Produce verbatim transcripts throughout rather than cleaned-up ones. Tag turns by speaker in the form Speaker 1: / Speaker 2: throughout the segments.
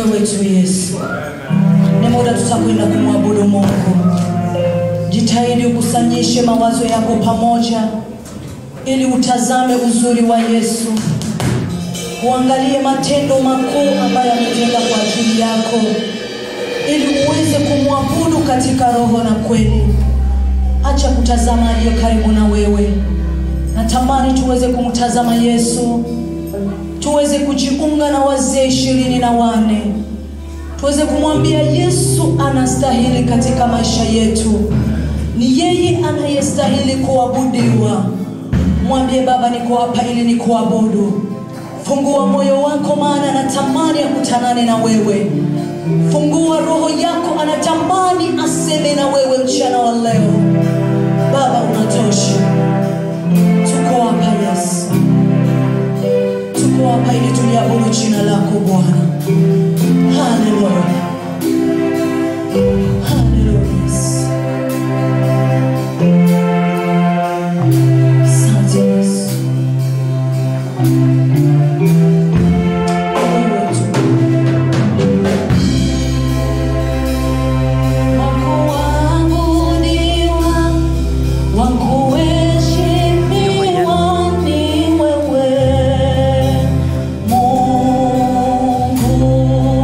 Speaker 1: wetu Yesu. Ni muda tutakwenda kumwabudu Mungu. Jitahidi ukusanyishe mawazo yako pamoja ili utazame uzuri wa Yesu. Uangalie matendo makuu ambayo ametenda kwa ajili yako ili uweze kumwabudu katika roho na kweli. Acha kutazama aliye karibu na wewe. Natamani tuweze kumtazama Yesu. Tuweze kujiunga na wazee ishirini na wane. Tuweze kumwambia Yesu anastahili katika maisha yetu. Ni yeye anayestahili kuabudiwa. Mwambie Baba, niko hapa ili nikuabudu. Fungua moyo wako, maana anatamani akutanane na wewe. Fungua roho yako, anatamani aseme na wewe mchana wa leo. Baba, unatosha. Tuko hapa Yesu. Tuko hapa ili tuliabudu jina lako Bwana. Hallelujah. Hallelujah. Asante Yesu.
Speaker 2: Mungu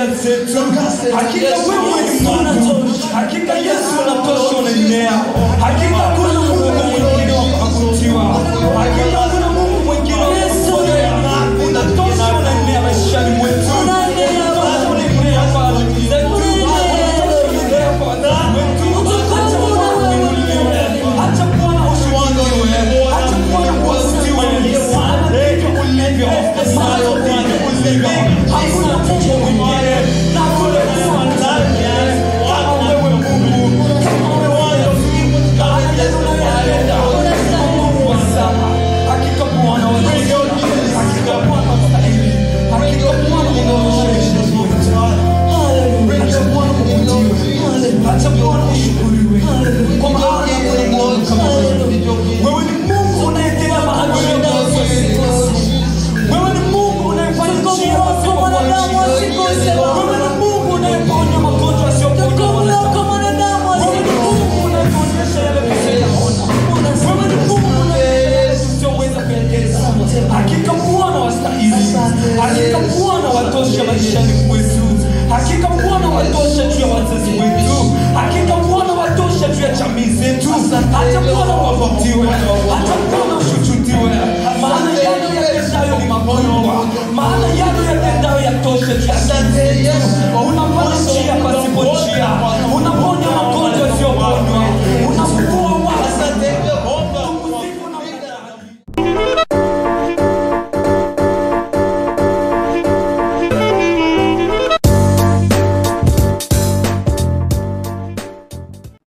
Speaker 2: familia zetu. Hakika wewe ni Mungu. Hakika Yesu unatosha, unaenea. Hakika kuna Mungu mwingine wa kuabudiwa. Hakika kuna Mungu mwingine wa kuabudiwa. Unatosha, unaenea maishani mwetu. Unatosha, unaenea kwa adui zetu. Unatosha, unaenea kwa adui wetu. Acha Bwana uinuliwe. Acha Bwana ushukuriwe. Acha Bwana uabudiwe. Ndivyo ulivyo. Ndivyo ulivyo. Hakuna Mungu mwingine. Na hakuna Mungu ndani kama wewe Mungu. Kama wewe Mungu. Kama unayopenda. Mungu wa sana. Hakika Bwana unastahili. Hakika Bwana unastahili. Hakika Bwana unaoshirisha wetu. Acha Bwana uabudiwe. Acha Bwana ushukuriwe. Kwa maana wewe ni Mungu kama wewe. Wewe ni Mungu unayetenda maajabu. Wewe ni Mungu unayefanya njia kwa wanadamu wasikose. Wewe ni Mungu unayeponya magonjwa yasiyoponya wanadamu. Wewe ni Mungu unayeonyesha yale tusiyoyaona. Wewe ni Mungu unayeeleza tusiyoweza kueleza. Hakika Bwana wastahili. Hakika Bwana watosha maishani mwetu. Hakika Bwana watosha juu ya wazazi wetu. Hakika Bwana watosha juu ya jamii zetu. Acha Bwana waabudiwe. Acha Bwana